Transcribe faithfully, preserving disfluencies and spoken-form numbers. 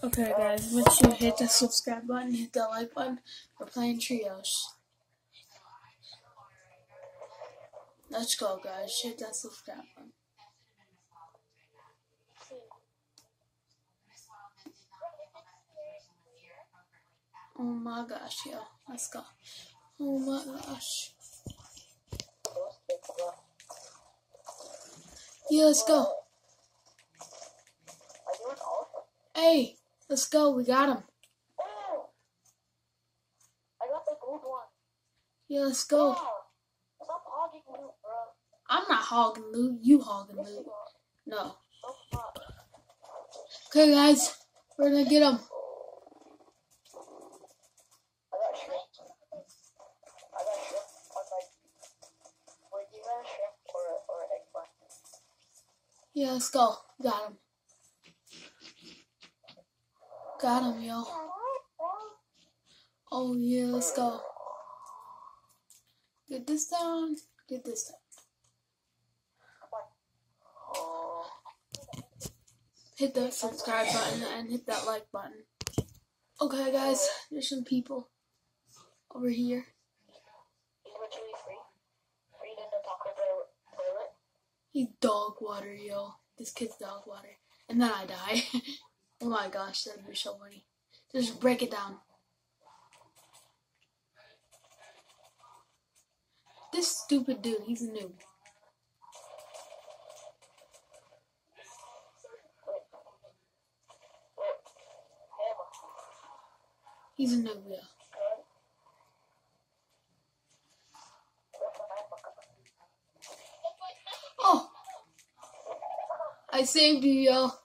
Okay guys, make sure you hit the subscribe button, hit the like button. We're playing trios. Let's go guys, hit that subscribe button. Oh my gosh, yo, let's go. Oh my gosh. Yeah, let's go. Hey, let's go, we got him. Oh, I got the gold one. Yeah, let's go. Wow. Stop hogging loot, bro. I'm not hogging loot, you hogging Yes, loot. you are. No. Don't fuck. Okay guys, we're gonna get him. I got shrimp. I got shrimp on my... Wait, do you got a shrimp or, or an eggplant? Yeah, let's go. Got him. Got him, yo. Oh yeah, let's go. Get this down. Get this down. Hit that subscribe button and hit that like button. Okay guys, there's some people over here. He's literally free. Free in the taco toilet. He's dog water, yo. This kid's dog water. And then I die. Oh my gosh, that'd be so funny. Just break it down. This stupid dude, he's a noob. He's a noob, yeah. Oh! I saved you, yo.